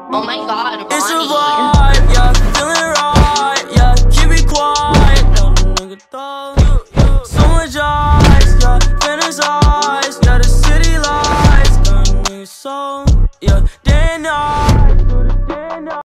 Oh my god, It's a Ronnie. vibe, yeah, feeling right, yeah, keep it quiet, no nigga thought. So much ice, yeah, fantasize, yeah, the city lights, got me so, yeah, day and night.